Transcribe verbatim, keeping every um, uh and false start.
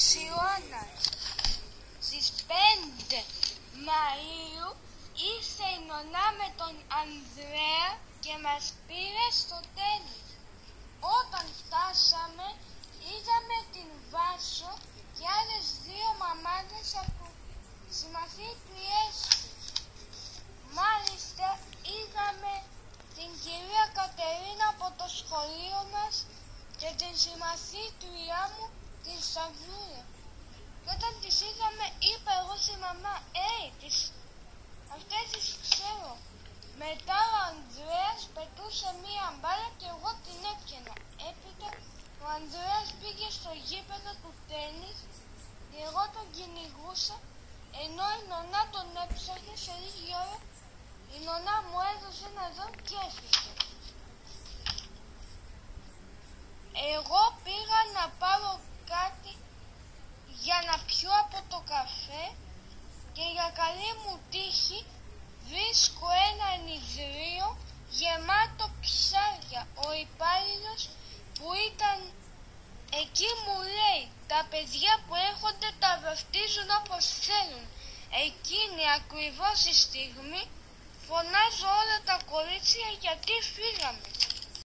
Ιώνας. Στις πέντε Μαΐου ήρθε η νονά με τον Ανδρέα και μας πήρε στο τένις. Όταν φτάσαμε είδαμε την Βάσο και άλλες δύο μαμάδες από συμμαθήτριές τους. Μάλιστα είδαμε την κυρία Κατερίνα από το σχολείο μας και την συμμαθήτριά μου την Σταυρούλα. Και όταν τις είδαμε είπα εγώ στη μαμά, «Έι, τις... αυτές τις ξέρω». Μετά ο Ανδρέας πετούσε μία μπάλα και εγώ την έπιανα. Έπειτα ο Ανδρέας πήγε στο γήπεδο του τένις και εγώ τον κυνηγούσα, ενώ η νονά τον έψαχνε. Σε λίγη ώρα η νονά μου έδωσε ένα δω και έφυγε. Εγώ πήγα να πάρω κάτι για να πιω από το καφέ και για καλή μου τύχη βρίσκω ένα ενιδρίο γεμάτο ψάρια. Ο υπάλληλος που ήταν εκεί μου λέει, «Τα παιδιά που έρχονται τα βαφτίζουν όπως θέλουν». Εκείνη ακριβώς η στιγμή φωνάζω όλα τα κορίτσια γιατί φύγαμε.